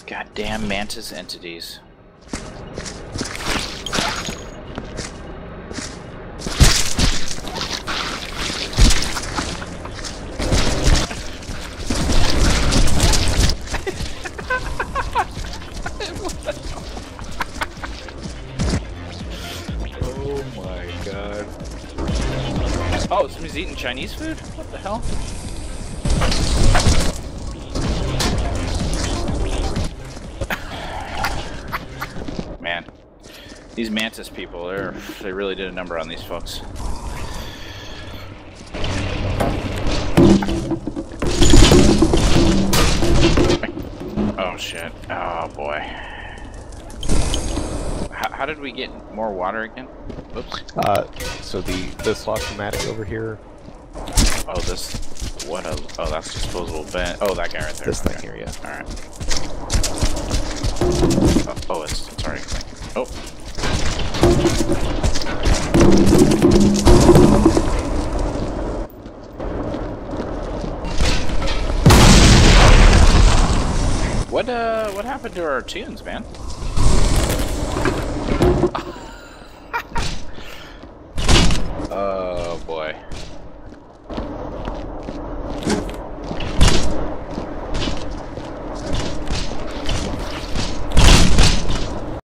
Goddamn mantis entities. Oh my god. Oh, somebody's eating Chinese food? What the hell? Man, these mantis people, they really did a number on these folks. Oh shit. Oh boy. How did we get more water again? Oops. So this lock-o-matic over here. Oh, this. What a. Oh, that's disposable bin. Oh, that guy right there. This thing here, yeah. Alright. Oh, it's already clean. Oh. What happened to our tunes, man? Oh boy.